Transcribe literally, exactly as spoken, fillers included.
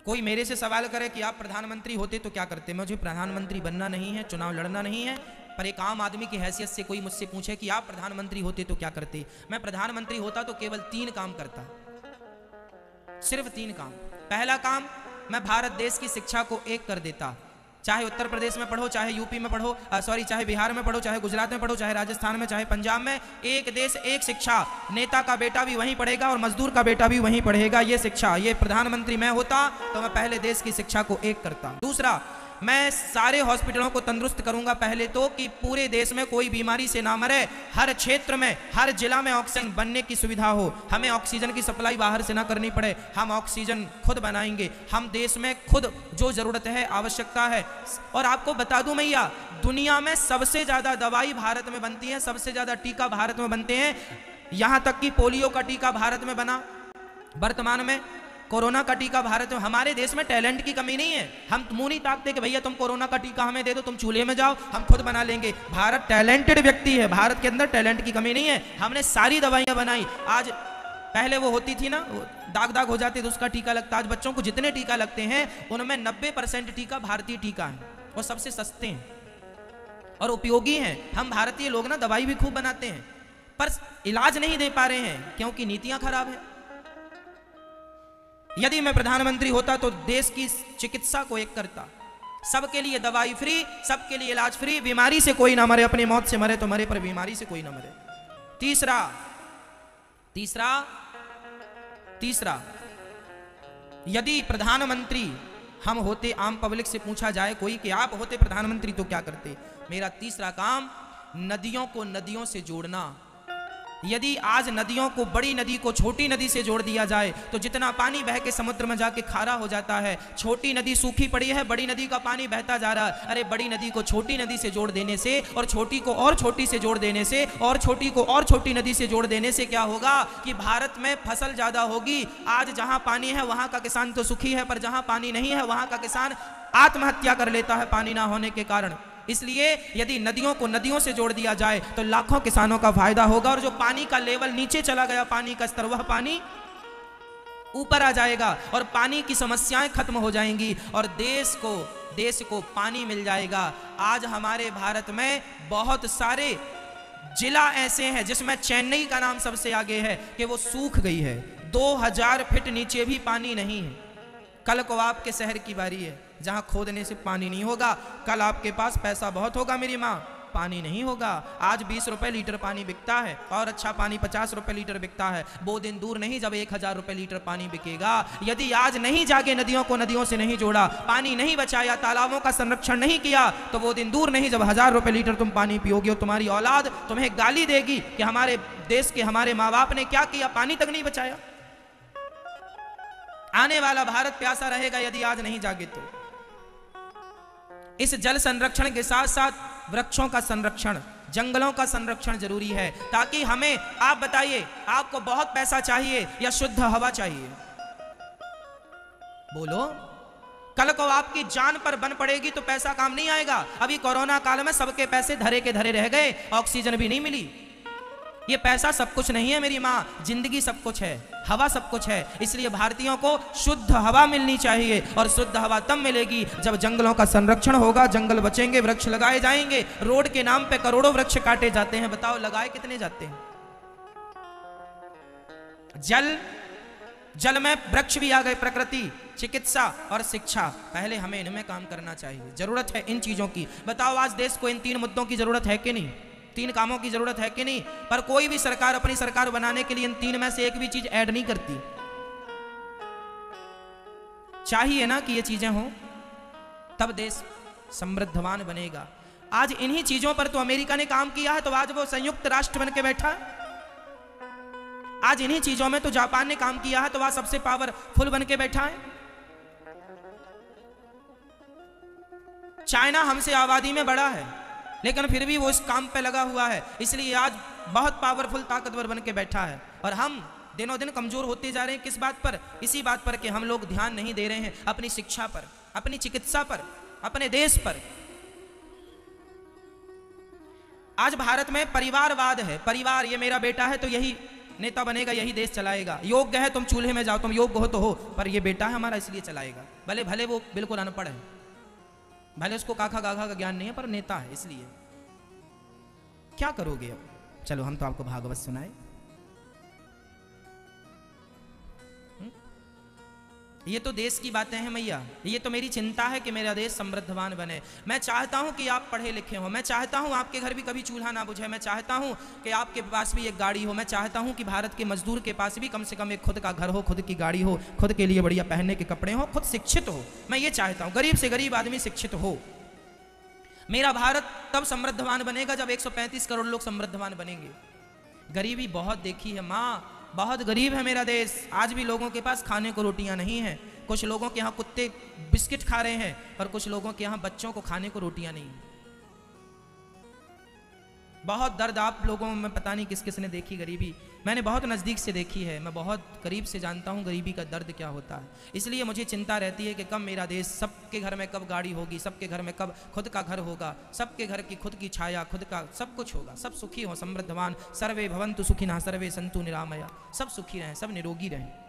कोई मेरे से सवाल करे कि आप प्रधानमंत्री होते तो क्या करते, मुझे प्रधानमंत्री बनना नहीं है, चुनाव लड़ना नहीं है, पर एक आम आदमी की हैसियत से कोई मुझसे पूछे कि आप प्रधानमंत्री होते तो क्या करते, मैं प्रधानमंत्री होता तो केवल तीन काम करता, सिर्फ तीन काम। पहला काम, मैं भारत देश की शिक्षा को एक कर देता। चाहे उत्तर प्रदेश में पढ़ो, चाहे यूपी में पढ़ो, सॉरी चाहे बिहार में पढ़ो, चाहे गुजरात में पढ़ो, चाहे राजस्थान में, चाहे पंजाब में, एक देश एक शिक्षा। नेता का बेटा भी वहीं पढ़ेगा और मजदूर का बेटा भी वहीं पढ़ेगा। ये शिक्षा, ये प्रधानमंत्री मैं होता तो मैं पहले देश की शिक्षा को एक करता। दूसरा, मैं सारे हॉस्पिटलों को तंदुरुस्त करूंगा पहले तो, कि पूरे देश में कोई बीमारी से ना मरे। हर क्षेत्र में, हर जिला में ऑक्सीजन बनने की सुविधा हो, हमें ऑक्सीजन की सप्लाई बाहर से ना करनी पड़े, हम ऑक्सीजन खुद बनाएंगे। हम देश में खुद जो जरूरत है, आवश्यकता है। और आपको बता दूं मैया, दुनिया में सबसे ज्यादा दवाई भारत में बनती है, सबसे ज्यादा टीका भारत में बनते हैं। यहां तक कि पोलियो का टीका भारत में बना, वर्तमान में कोरोना का टीका भारत में। हमारे देश में टैलेंट की कमी नहीं है, हम मुंह नहीं ताकते कि भैया तुम कोरोना का टीका हमें दे दो, तुम चूल्हे में जाओ, हम खुद बना लेंगे। भारत टैलेंटेड व्यक्ति है, भारत के अंदर टैलेंट की कमी नहीं है। हमने सारी दवाइयां बनाई। आज पहले वो होती थी ना, दाग दाग हो जाते तो उसका टीका लगता। आज बच्चों को जितने टीका लगते हैं उनमें नब्बे परसेंट टीका भारतीय टीका है और सबसे सस्ते हैं और उपयोगी हैं। हम भारतीय लोग ना दवाई भी खूब बनाते हैं पर इलाज नहीं दे पा रहे हैं क्योंकि नीतियां खराब है। यदि मैं प्रधानमंत्री होता तो देश की चिकित्सा को एक करता, सबके लिए दवाई फ्री, सबके लिए इलाज फ्री, बीमारी से कोई ना मरे, अपनी मौत से मरे तो मरे पर बीमारी से कोई ना मरे। तीसरा तीसरा तीसरा यदि प्रधानमंत्री हम होते, आम पब्लिक से पूछा जाए कोई कि आप होते प्रधानमंत्री तो क्या करते, मेरा तीसरा काम नदियों को नदियों से जोड़ना। यदि आज नदियों को, बड़ी नदी को छोटी नदी से जोड़ दिया जाए तो जितना पानी बह के समुद्र में जाके खारा हो जाता है। छोटी नदी सूखी पड़ी है, बड़ी नदी का पानी बहता जा रहा है। अरे बड़ी नदी को छोटी नदी से जोड़ देने से और छोटी को और छोटी से जोड़ देने से और छोटी को और छोटी नदी से जोड़ देने से क्या होगा कि भारत में फसल ज्यादा होगी। आज जहां पानी है वहां का किसान तो सुखी है, पर जहां पानी नहीं है वहां का किसान आत्महत्या कर लेता है पानी ना होने के कारण। इसलिए यदि नदियों को नदियों से जोड़ दिया जाए तो लाखों किसानों का फायदा होगा और जो पानी का लेवल नीचे चला गया, पानी का स्तर, वह पानी ऊपर आ जाएगा और पानी की समस्याएं खत्म हो जाएंगी और देश को देश को पानी मिल जाएगा। आज हमारे भारत में बहुत सारे जिला ऐसे हैं जिसमें चेन्नई का नाम सबसे आगे है कि वो सूख गई है, दो हजार फीट नीचे भी पानी नहीं है। कल को आपके शहर की बारी है जहां खोदने से पानी नहीं होगा, कल आपके पास पैसा बहुत होगा मेरी माँ, पानी नहीं होगा। आज बीस रुपए लीटर पानी बिकता है और अच्छा पानी पचास रुपए लीटर बिकता है। वो दिन दूर नहीं जब एक हजार रुपए लीटर पानी बिकेगा। यदि आज नहीं जागे, नदियों को नदियों से नहीं जोड़ा, पानी नहीं बचाया, तालाबों का संरक्षण नहीं किया, तो वो दिन दूर नहीं जब हजार रुपए लीटर तुम पानी पियोगे और तुम्हारी औलाद तुम्हें गाली देगी कि हमारे देश के हमारे माँ बाप ने क्या किया, पानी तक नहीं बचाया। आने वाला भारत प्यासा रहेगा यदि आज नहीं जागे तो। इस जल संरक्षण के साथ साथ वृक्षों का संरक्षण, जंगलों का संरक्षण जरूरी है ताकि हमें, आप बताइए, आपको बहुत पैसा चाहिए या शुद्ध हवा चाहिए? बोलो। कल को आपकी जान पर बन पड़ेगी तो पैसा काम नहीं आएगा। अभी कोरोना काल में सबके पैसे धरे के धरे रह गए, ऑक्सीजन भी नहीं मिली। ये पैसा सब कुछ नहीं है मेरी माँ, जिंदगी सब कुछ है, हवा सब कुछ है। इसलिए भारतीयों को शुद्ध हवा मिलनी चाहिए और शुद्ध हवा तब मिलेगी जब जंगलों का संरक्षण होगा, जंगल बचेंगे, वृक्ष लगाए जाएंगे। रोड के नाम पे करोड़ों वृक्ष काटे जाते हैं, बताओ लगाए कितने जाते हैं? जल जल में वृक्ष भी आ गए, प्रकृति, चिकित्सा और शिक्षा। पहले हमें इनमें काम करना चाहिए, जरूरत है इन चीजों की। बताओ आज देश को इन तीन मुद्दों की जरूरत है कि नहीं? तीन कामों की जरूरत है कि नहीं? पर कोई भी सरकार अपनी सरकार बनाने के लिए इन तीन में से एक भी चीज ऐड नहीं करती। चाहिए ना कि ये चीजें हों, तब देश समृद्धवान बनेगा। आज इन्हीं चीजों पर तो अमेरिका ने काम किया है, तो आज वो संयुक्त राष्ट्र बन के बैठा है। आज इन्हीं चीजों में तो जापान ने काम किया है, तो वह सबसे पावरफुल बन के बैठा है। चाइना हमसे आबादी में बड़ा है लेकिन फिर भी वो इस काम पे लगा हुआ है, इसलिए आज बहुत पावरफुल, ताकतवर बन के बैठा है। और हम दिनों दिन कमजोर होते जा रहे हैं। किस बात पर? इसी बात पर कि हम लोग ध्यान नहीं दे रहे हैं अपनी शिक्षा पर, अपनी चिकित्सा पर, अपने देश पर। आज भारत में परिवारवाद है, परिवार, ये मेरा बेटा है तो यही नेता बनेगा यही देश चलाएगा, योग्य है तुम चूल्हे में जाओ, तुम योग्य हो तो हो, पर ये बेटा है हमारा इसलिए चलाएगा। भले भले वो बिल्कुल अनपढ़ है, भले उसको काखा गाखा का ज्ञान नहीं है, पर नेता है इसलिए। क्या करोगे अब? चलो हम तो आपको भागवत सुनाए। ये तो देश की बातें हैं मैया, ये तो मेरी चिंता है कि मेरा देश समृद्धवान बने। मैं चाहता हूं कि आप पढ़े लिखे हो, मैं चाहता हूं आपके घर भी कभी चूल्हा ना बुझे, मैं चाहता हूं कि आपके पास भी एक गाड़ी हो, मैं चाहता हूं कि भारत के मजदूर के पास भी कम से कम एक खुद का घर हो, खुद की गाड़ी हो, खुद के लिए बढ़िया पहनने के कपड़े हो, खुद शिक्षित हो। मैं ये चाहता हूं गरीब से गरीब आदमी शिक्षित हो। मेरा भारत तब समृद्धवान बनेगा जब एक सौ पैंतीस करोड़ लोग समृद्धवान बनेंगे। गरीबी बहुत देखी है माँ, बहुत गरीब है मेरा देश। आज भी लोगों के पास खाने को रोटियां नहीं हैं। कुछ लोगों के यहाँ कुत्ते बिस्किट खा रहे हैं, पर कुछ लोगों के यहाँ बच्चों को खाने को रोटियां नहीं हैं। बहुत दर्द आप लोगों में पता नहीं किस किस ने देखी गरीबी, मैंने बहुत नज़दीक से देखी है, मैं बहुत करीब से जानता हूँ गरीबी का दर्द क्या होता है। इसलिए मुझे चिंता रहती है कि कब मेरा देश, सबके घर में कब गाड़ी होगी, सबके घर में कब खुद का घर होगा, सबके घर की खुद की छाया, खुद का सब कुछ होगा, सब सुखी हो, समृद्धवान। सर्वे भवन्तु सुखिनः सर्वे सन्तु निरामया, सब सुखी रहें, सब निरोगी रहें।